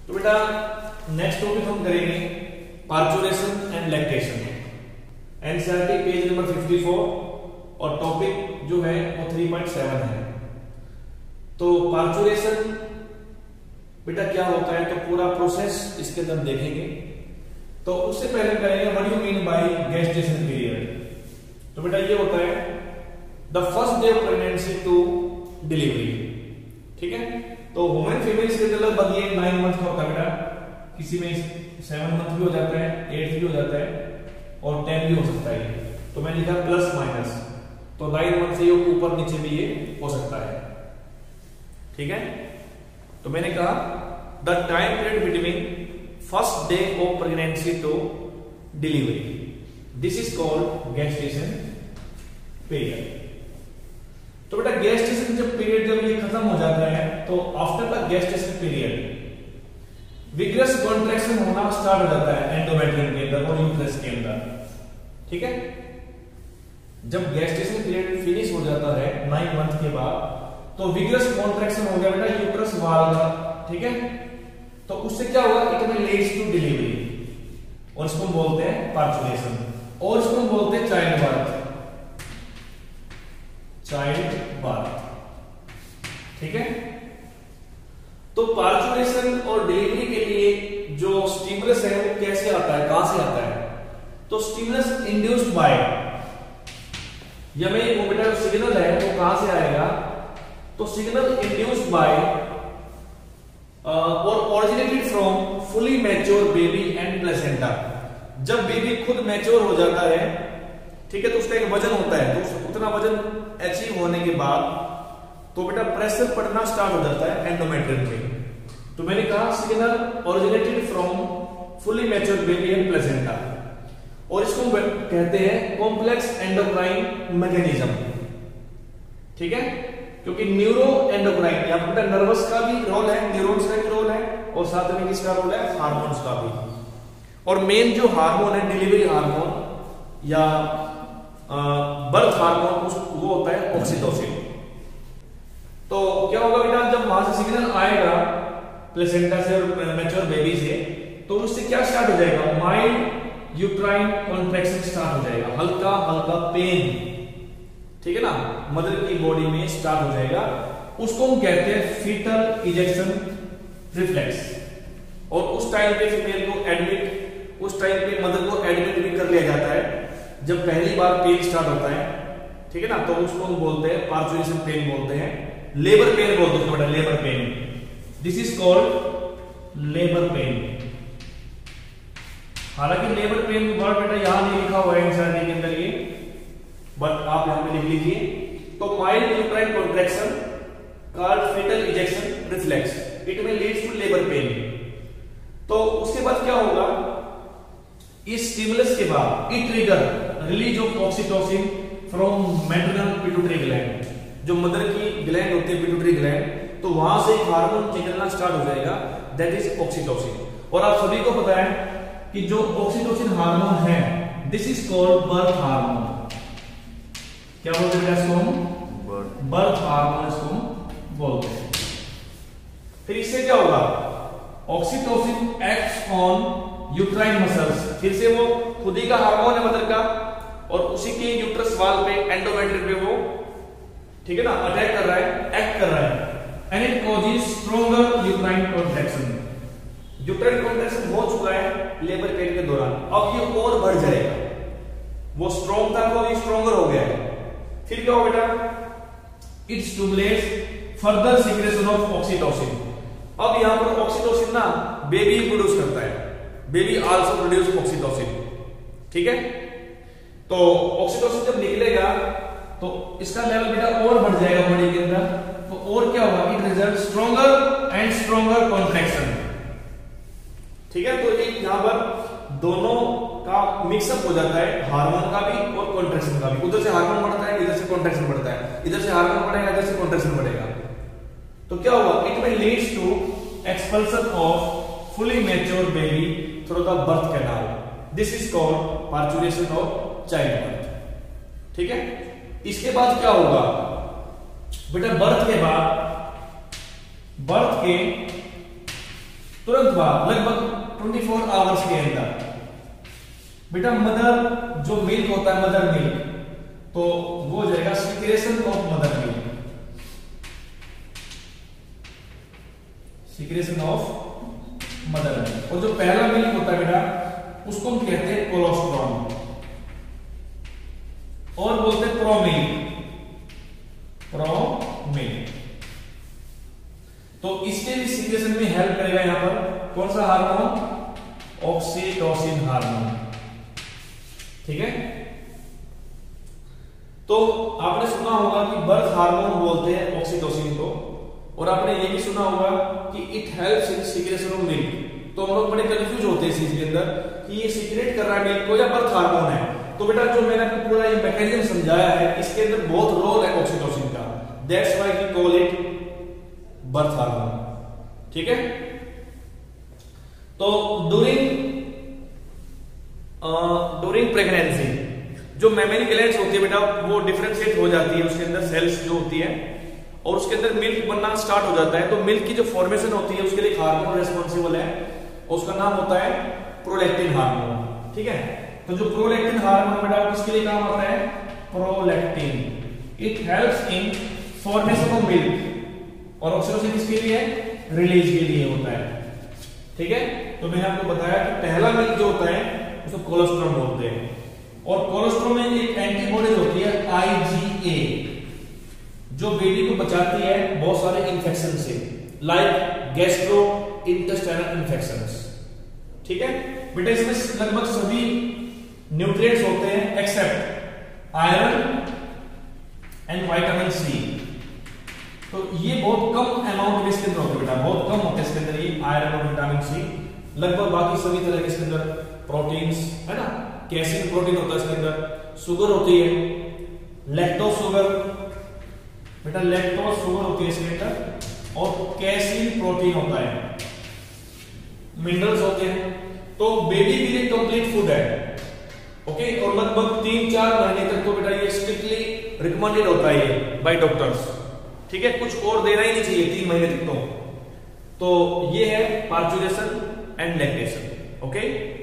तो बेटा next topic हम करेंगे parturition and lactation, NCERT page number 54 और टॉपिक जो है वो 3.7 है। तो पार्चुरेशन बेटा क्या होता है, तो पूरा प्रोसेस इसके अंदर देखेंगे। तो उससे पहले करेंगे what you mean by gestation period. तो बेटा ये होता है the first day of pregnancy to delivery, ठीक है। तो वुमेन फीमेल्स के लगभग ये 9 मंथ का होता है बेटा, किसी में 7 मंथ भी हो जाता है, 8 भी हो जाता है और 10 भी हो सकता है। तो मैंने लिखा प्लस माइनस, तो 9 मंथ से ऊपर नीचे भी ये हो सकता है, ठीक है। तो मैंने कहा the time period between first day of pregnancy to delivery, this is called gestation period. तो बेटा गेस्टेशन जब पीरियड जब ये खत्म हो जाता है तो after the gestation period vigorous contraction होना स्टार्ट हो जाता है एंडोमेट्रियम के अंदर और यूट्रस के अंदर, ठीक है। जब गेस्टेशन पीरियड फिनिश हो जाता है 9 मंथ के बाद तो विग्रस कॉन्ट्रैक्शन हो गया बेटा यूट्रस वाल का, ठीक है। तो उससे क्या होगा, इट में लीड्स टू डिलीवरी और इसको बोलते हैं पार्चुरेशन और इसको बोलते हैं चाइल्ड बर्थ, ठीक है। तो पार्चुरेशन और डिलीवरी के लिए जो स्टिमुलस है वो कैसे आता है, कहां से आता है, तो स्टिमुलस इंड्यूस्ड बाय, या मैं वो बेटा सिग्नल है वो कहां से आएगा, तो सिग्नल इंड्यूस्ड बाय और originated from fully mature baby and placenta. जब बेबी खुद मैच्योर हो जाता है, ठीक है, तो उसका एक वजन होता है, तो उतना वजन अचीव होने के बाद तो बेटा प्रेशर पड़ना स्टार्ट हो जाता है एंडोमेट्रियम पे। तो मैंने कहा signal originated from fully mature baby and placenta, और इसको कहते हैं कॉम्प्लेक्स एंडोक्राइन मैकेनिज्म, ठीक है। क्योंकि न्यूरो एंडोक्राइन या बेटा नर्वस का भी रोल है, न्यूरॉन्स का भी रोल है और साथ में किसका रोल है, हार्मोन्स का भी। और मेन जो हार्मोन है डिलीवरी हार्मोन या बर्थ हार्मोन वो होता है ऑक्सीटोसिन। तो क्या होगा बेटा, जब वहां से सिग्नल आएगा प्लेसेंटा से और मैच्योर बेबी से, तो उससे क्या स्टार्ट हो जाएगा, माइल्ड यूट्राइन कॉन्ट्रैक्शन स्टार्ट हो जाएगा, हल्का हल्का पेन, ठीक है ना, मदर की बॉडी में स्टार्ट हो जाएगा। उसको हम कहते हैं फीटल इजेक्शन रिफ्लेक्स। और उस टाइम पे फीमेल को एडमिट, उस टाइम पे मदर को एडमिट भी कर लिया जाता है जब पहली बार पेन स्टार्ट होता है, ठीक है ना। तो उसको हम बोलते हैं पार्चुरेशन पेन बोलते हैं, लेबर पेन बोलते हैं बेटा, labour pain, this is called labour pain. हालांकि लेबर पेन वर्ड बेटा यहां नहीं लिखा हुआ है एनसीईआरटी के अंदर ये, बट आप यहां पे लिख लीजिए। तो mild uterine contraction called fetal ejection reflex, it में लीड्स टू लेबर पेन। तो उसके बाद क्या होगा, इस स्टिमुलस के बाद it trigger release of oxytocin from maternal pituitary gland, जो मदर की ग्लैंड होती है पिट्यूटरी ग्लैंड, तो वहां से एक हार्मोन निकलना स्टार्ट हो जाएगा, दैट इज ऑक्सीटोसिन। और आप सभी को पता है कि जो ऑक्सीटोसिन हार्मोन है this is called birth hormone. क्या बोलते हैं इसको हम, बर्थ हार्मोन इसको बोलते हैं। फिर इससे क्या होगा, oxytocin acts on uterine muscles, फिर से वो खुद ही का हार्मोन है मदर का और उसी के यूट्रस वाल पे एंडोमेट्रियम पे वो, ठीक है ना, अटैक कर रहा है, एक्ट कर रहा है, and it causes stronger uterine contraction. Uterine contraction हो चुका है लेबर पेन के दौरान, अब ये और बढ़ जाएगा, वो स्ट्रॉन्ग था तो ये स्ट्रॉन्गर हो गया है। फिर क्या हो बेटा, it stimulates further secretion of oxytocin. अब यहां पर ऑक्सीटोसिन ना बेबी प्रोड्यूस करता है, बेबी आल्सो प्रोड्यूस ऑक्सीटोसिन, ठीक है। तो ऑक्सीटोसिन जब निकलेगा तो इसका लेवल बेटा और बढ़ जाएगा बॉडी के अंदर, तो और क्या होगा, it result stronger and stronger contraction, ठीक है। तो एक यहां पर दोनों का मिक्सअप हो जाता है, हार्मोन का भी और कॉन्ट्रैक्शन का भी। उधर से हार्मोन बढ़ता है, इधर से कॉन्ट्रैक्शन बढ़ता है, इधर से हार्मोन बढ़ेगा, इधर से कॉन्ट्रैक्शन बढ़ेगा। तो क्या होगा, इट में leads to expulsion of fully mature baby through the birth canal, this is called parturition of child birth, ठीक है। इसके बाद क्या होगा बेटा, बर्थ के बाद, बर्थ के तुरंत बाद लगभग 24 आवर्स के अंदर बेटा मदर जो मिल्क होता है, मदर मिल्क, तो वो हो जाएगा secretion of mother milk, secretion of mother milk. और जो पहला मिल्क होता है बेटा उसको हम कहते हैं कोलोस्ट्रॉम और बोलते हैं प्रोमिल्क, प्रोमिल्क। तो इसके भी सीक्रेशन में हेल्प करेगा यहां पर कौन सा हार्मोन, ऑक्सीटोसिन हार्मोन, ठीक है। तो आपने सुना होगा कि बर्थ हार्मोन बोलते हैं ऑक्सीटोसिन को, और आपने ये भी सुना होगा कि it helps in secretion of milk. तो हम लोग बड़े कंफ्यूज होते हैं इस चीज के अंदर कि ये सीक्रेट कर रहा है मिल्क को या बर्थ हार्मोन है। तो बेटा जो मैंने आपको पूरा ये मैकेनिज्म समझाया है, इसके अंदर बहुत रोल है ऑक्सीटोसिन का, that's why we call it birth hormone, ठीक है। तो ड्यूरिंग प्रेगनेंसी जो मेमरी ग्लैंड्स होती है बेटा वो डिफरेंशिएट हो जाती है, उसके अंदर सेल्स जो होती है और उसके अंदर मिल्क बनना स्टार्ट हो जाता है। तो मिल्क की जो फॉर्मेशन होती है उसके लिए एक हार्मोन रेस्पॉन्सिबल है और उसका नाम होता है प्रोलैक्टिन हार्मोन, ठीक है। तो जो प्रोलैक्टिन हार्मोन बेटा किसके लिए काम आता है, prolactin, it helps in formation of milk, और ऑक्सीटोसिन किसके लिए है, रिलीज के लिए होता है, ठीक है। तो मैंने आपको बताया कि पहला मिल्क जो होता है उसको कोलोस्ट्रम बोलते हैं, और कोलोस्ट्रम में एक एंटीबॉडी होती है IgA जो बेबी को बचाती है बहुत सारे इंफेक्शन से, लाइक गैस्ट्रो इंटेस्टाइनल इंफेक्शंस, ठीक है बेटा। इसमें लगभग सभी न्यूट्रिएंट्स होते हैं except iron and vitamin C. तो ये बहुत कम अमाउंट में इसके अंदर होते हैं बेटा, बहुत कम होते हैं इसके अंदर ये आयरन और विटामिन सी। लगभग बाकी सभी तरह के इसके अंदर प्रोटीन्स है ना, कैसिन प्रोटीन होता है इसके अंदर, शुगर होती है, लैक्टोज शुगर बेटा, लैक्टोज शुगर होती है इसके अंदर, और कैसिन प्रोटीन होता है, मिनरल्स होते हैं। तो बेबी के लिए कंप्लीट फूड है, ओके। और लगभग 3-4 महीने तक तो बेटा ये स्ट्रिक्टली रिकमेंडेड होता है बाय डॉक्टर्स, ठीक है। कुछ और देना ही नहीं चाहिए 3 महीने तक तो ये है पार्चुरेशन एंड लैक्टेशन, ओके।